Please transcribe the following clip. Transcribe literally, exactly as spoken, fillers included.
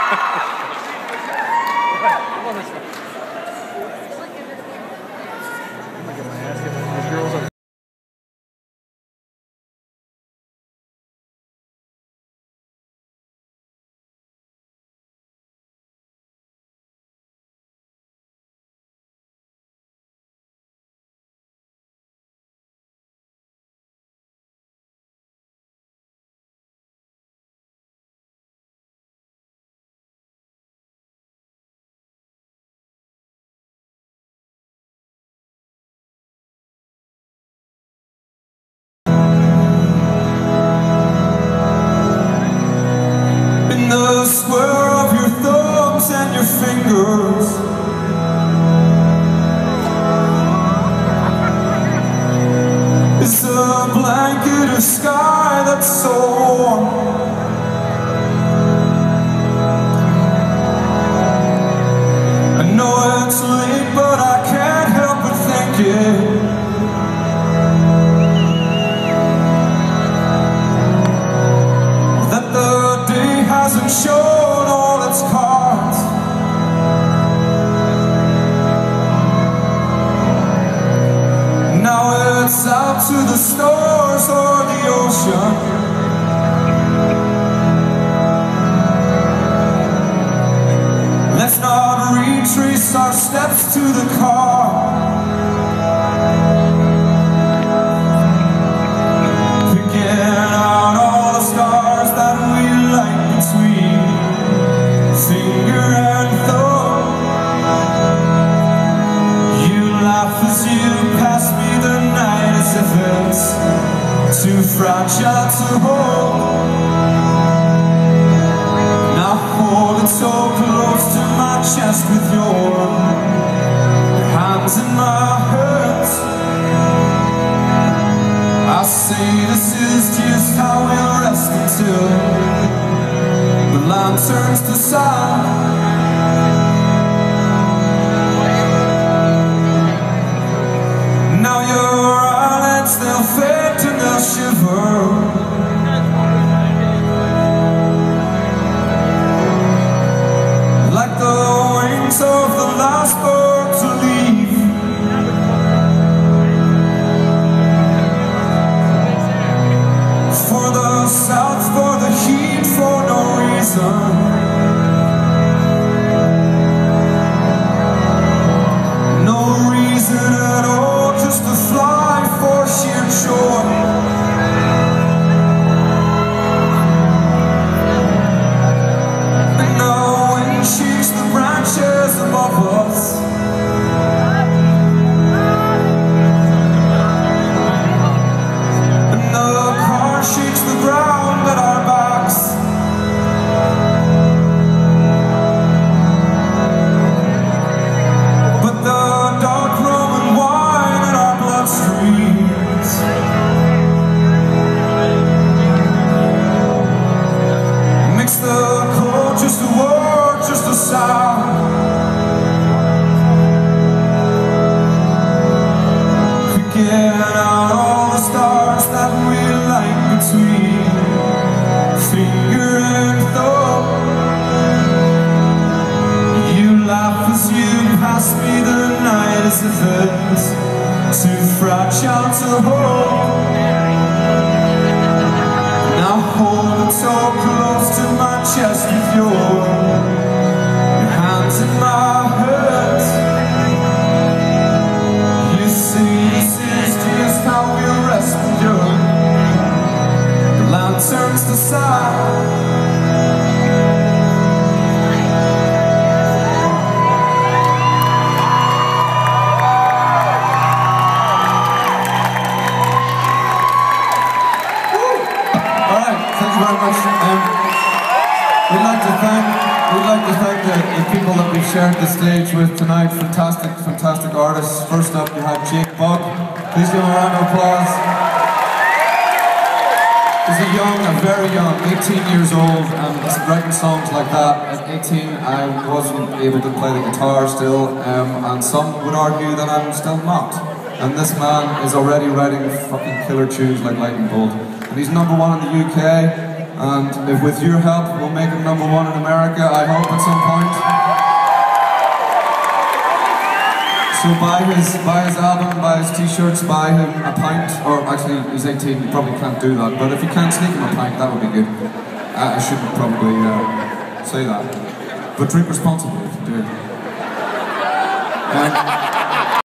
The square of your thumbs and your fingers, it's a blanket of sky that's so warm. I know it's late, but I can't help but thinking that the day hasn't shown all its cards. Now it's out to the stars or the ocean. Let's not retrace our steps to the car. Picking out all the stars that we like between finger and thumb. You laugh as you pass me the night as if it's too fragile to hold. Now hold it so close to my chest with your hands in my hands. I say this is just how we'll rest until the land turns to sand. Now your eyelids, they'll fade and they'll shiver, like the wings of the last bird to leave. For the south, for the heat, for no reason. No reason at all, just to fly for sheer joy. And the wind shakes the branches above us. And the car shakes the ground at our backs. But the dark Roman wine in our bloodstreams makes the cold just a word, just a sound. Picking out all the stars that we like between finger and thumb. You laugh as you pass me the night as if it's too fragile to hold. Now hold it so close to my chest with your, your hands in my hands. You see this is just how we'll rest until the land turns to sand. Very much. Um, we'd like to thank we'd like to thank the, the people that we've shared the stage with tonight. Fantastic, fantastic artists. First up, we have Jake Bug. Please give him a round of applause. He's a young, a very young, eighteen years old, and he's writing songs like that. At eighteen, I wasn't able to play the guitar still, um, and some would argue that I'm still not. And this man is already writing fucking killer tunes like lightning bolt. And he's number one in the U K. and if with your help we'll make him number one in America, I hope at some point. So buy his, buy his album, buy his t-shirts, buy him a pint, or actually he's eighteen, you probably can't do that, but if you can sneak him a pint, that would be good. Uh, I shouldn't probably uh, say that, but drink responsibly if you do. Um,